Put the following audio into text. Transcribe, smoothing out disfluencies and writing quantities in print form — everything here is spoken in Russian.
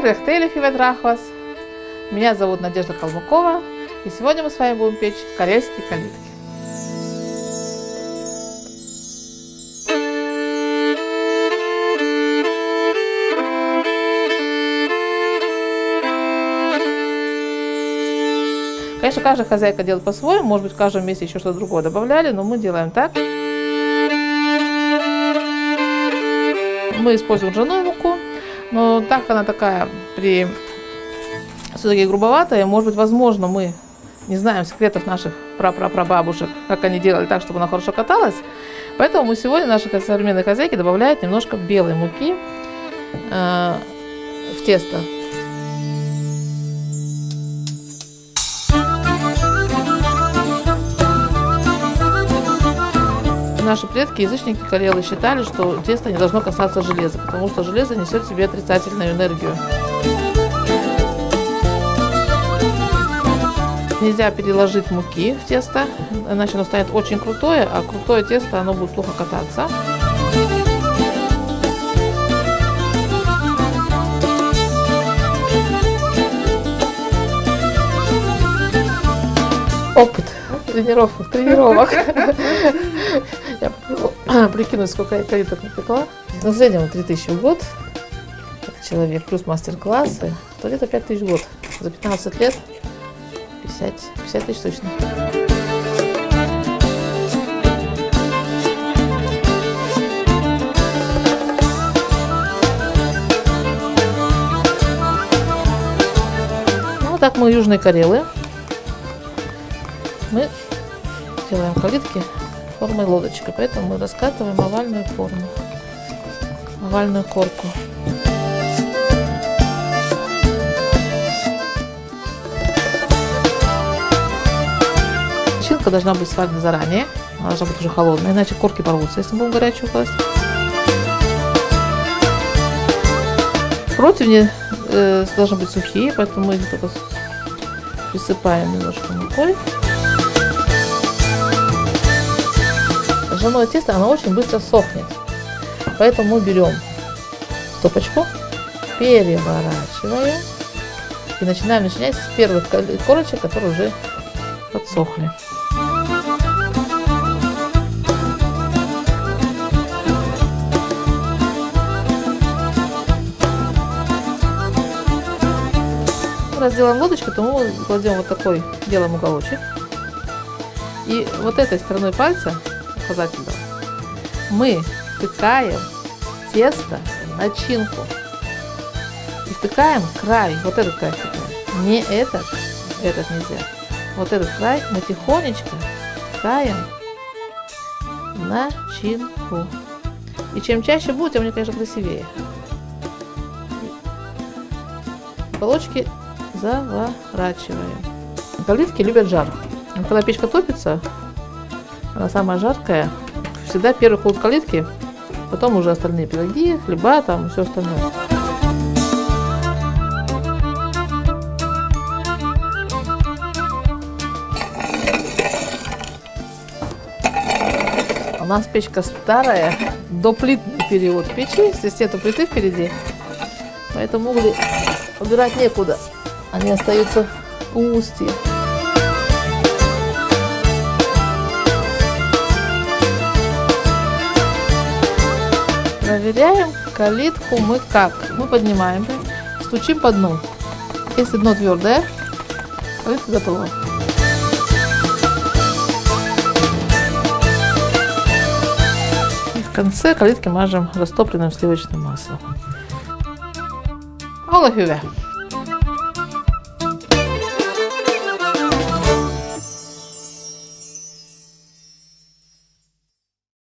Рехтели Хиветрахвас. Меня зовут Надежда Калмыкова, и сегодня мы с вами будем печь карельские калитки. Конечно, каждая хозяйка делает по-своему, может быть, в каждом месте еще что-то другое добавляли, но мы делаем так. Мы используем ржаную муку, но так она такая все-таки грубоватая. Может быть, возможно, мы не знаем секретов наших прапрапрабабушек, как они делали так, чтобы она хорошо каталась. Поэтому мы сегодня, наши современные хозяйки, добавляют немножко белой муки в тесто. Наши предки, язычники карелы, считали, что тесто не должно касаться железа, потому что железо несет в себе отрицательную энергию. Нельзя переложить муки в тесто, иначе оно станет очень крутое, а крутое тесто оно будет плохо кататься. Опыт тренировок. Я прикину, сколько я калиток напекла. Ну, в среднем 3000 в год. Человек плюс мастер-классы, то где-то 5000 в год. За 15 лет 50 тысяч точно. Ну, вот так мы южные карелы. Мы делаем калитки формой лодочки, поэтому мы раскатываем овальную форму, овальную корку. Начинка должна быть сварена заранее, она должна быть уже холодная, иначе корки порвутся, если мы будем горячую класть. Противни должны быть сухие, поэтому мы их только присыпаем немножко мукой. Ржаное тесто, оно очень быстро сохнет, поэтому мы берем стопочку, переворачиваем и начинаем начинять с первых корочек, которые уже подсохли. Раз делаем лодочку, то мы кладем вот такой, делаем уголочек, и вот этой стороной пальца указательного мы втыкаем тесто в начинку и втыкаем край, вот этот край втыкаем, не этот нельзя, вот этот край мы тихонечко втыкаем в начинку. И чем чаще будет, тем, мне, конечно, красивее. Уголочки заворачиваем. Калитки любят жар. Когда печка топится, она самая жаркая, всегда первый кладут калитки, потом уже остальные пироги, хлеба, там все остальное. У нас печка старая, доплитный период печи, здесь нету плиты впереди, поэтому угли убирать некуда, они остаются пустые. Проверяем калитку мы как? Мы поднимаем, стучим по дну. Если дно твердое, калитка готова. И в конце калитки мажем растопленным сливочным маслом. Ола hyvä!